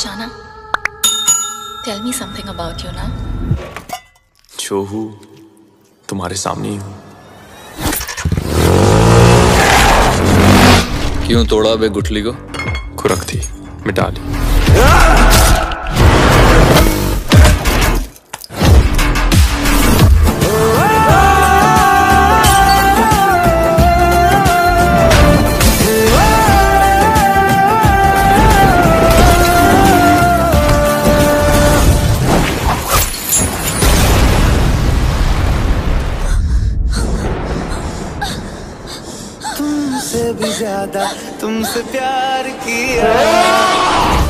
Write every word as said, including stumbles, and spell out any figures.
Ashana, tell me something about you now. जो हूँ तुम्हारे सामने ही हूँ। क्यों तोड़ा बे गुठली को? खुरक थी, मिटा ली। तुमसे भी ज्यादा तुमसे प्यार किया।